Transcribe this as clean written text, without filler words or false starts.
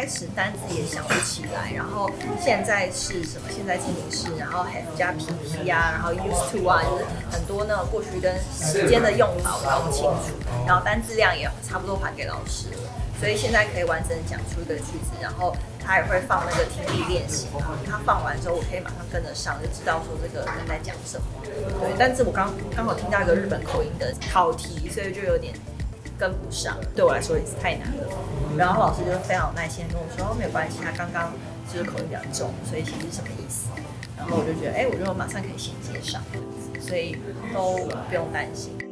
开始单字也想不起来，然后现在是什么？现在进行式，然后 have 加 PP 啊，然后 used to 啊，就是很多那个过去跟时间的用法我搞不清楚，然后单字量也差不多还给老师了，所以现在可以完整讲出一个句子，然后他也会放那个听力练习，然后他放完之后，我可以马上跟得上，就知道说这个人在讲什么。对，但是我刚好听到一个日本口音的考题，所以就有点跟不上，对我来说也是太难了。然后老师就非常有耐心地跟我说，没有关系，他刚刚就是口音比较重，所以其实是什么意思？然后我就觉得，我就马上可以衔接上，所以都不用担心。